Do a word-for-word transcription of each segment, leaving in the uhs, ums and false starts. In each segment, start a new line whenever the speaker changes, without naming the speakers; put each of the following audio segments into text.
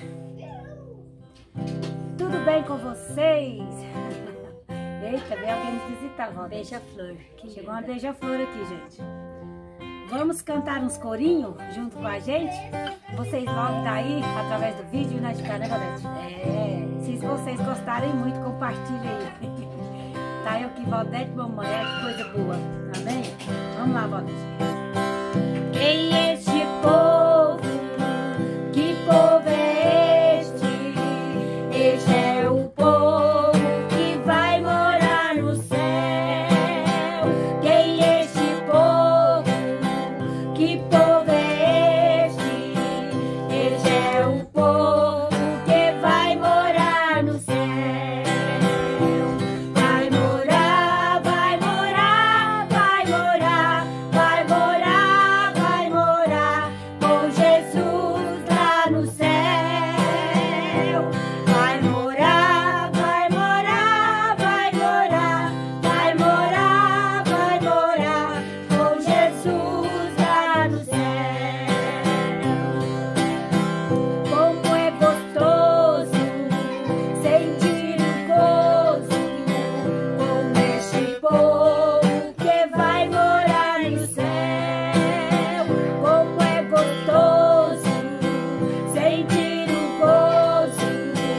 Tudo bem com vocês? Eita, veio alguém nos visitar, Valdete.
Beija-flor.
Chegou uma beija-flor aqui, gente. Vamos cantar uns corinhos junto com a gente? Vocês logo daí, através do vídeo, né, de né, Valdete? É. Se vocês gostarem muito, compartilhem aí. Tá eu aqui, Valdete, mamãe, é que coisa boa. Amém? Vamos lá, Valdete. Quem é este povo? Que povo é este? Este é o povo que vai morar no céu. Quem é este povo? Que povo é este? Este é o povo que vai morar no céu. Vai morar, vai morar, vai morar, vai morar, vai morar com Jesus lá no céu. Vai morar, vai morar, vai morar, vai morar, vai morar com Jesus lá no céu. Como é gostoso sentir o gozo com este povo que vai morar no céu. Como é gostoso sentir o gozo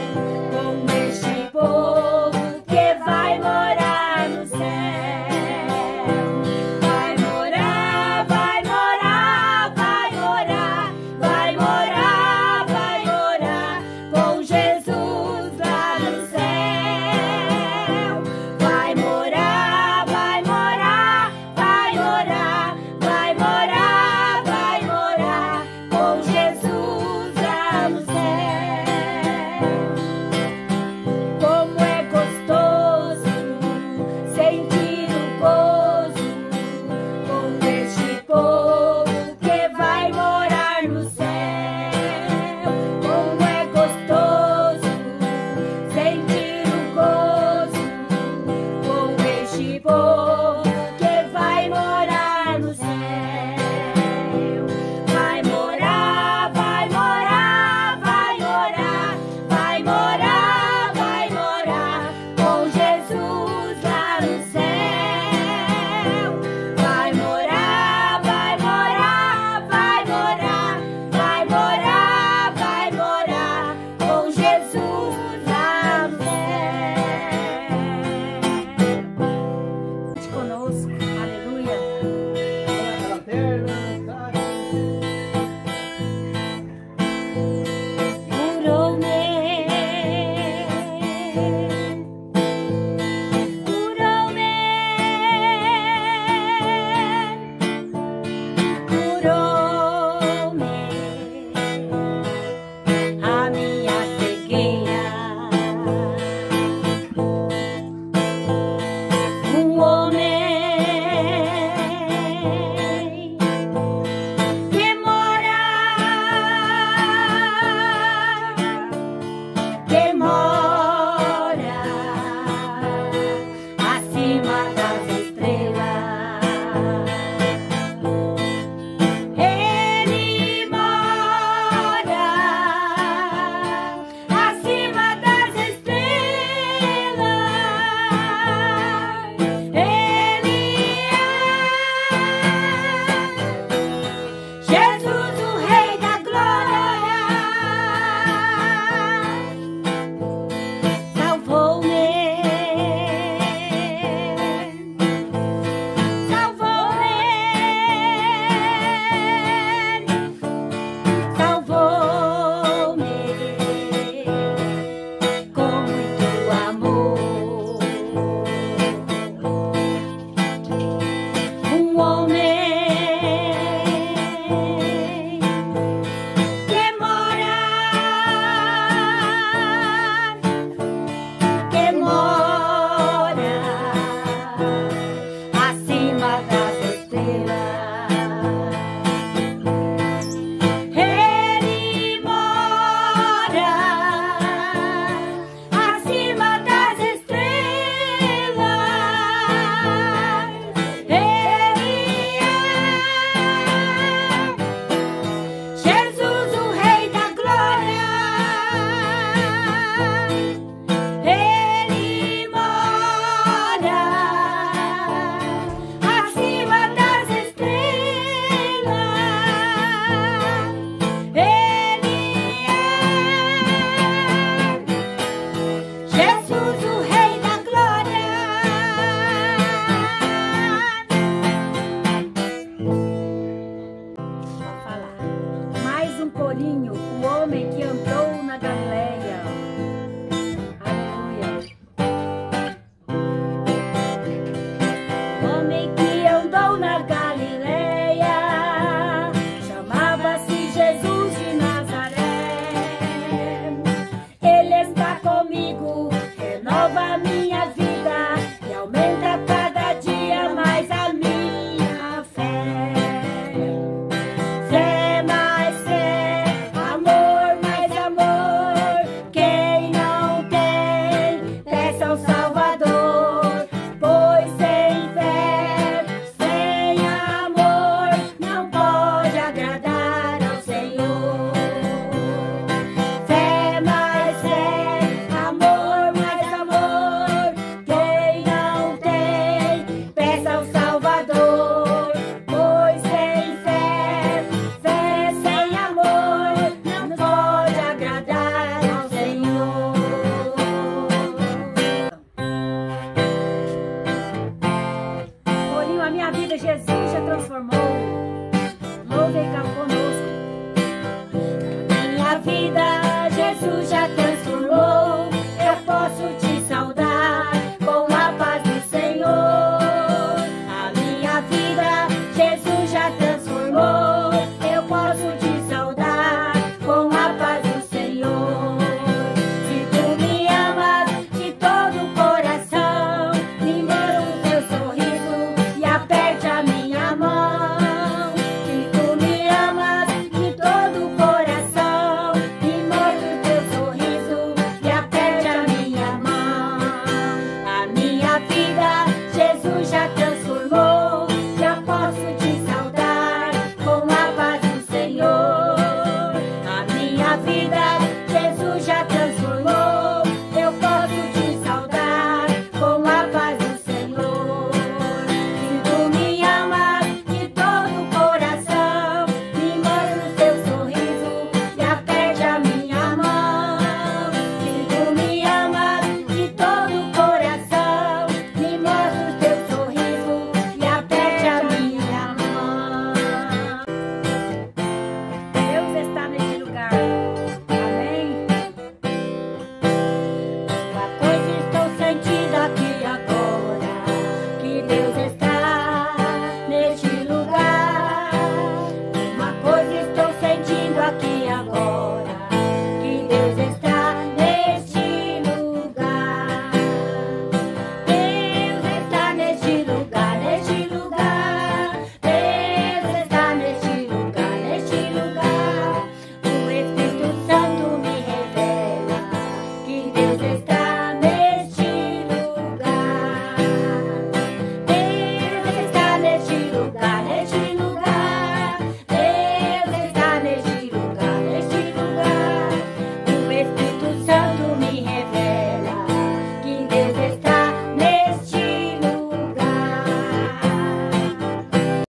na galera.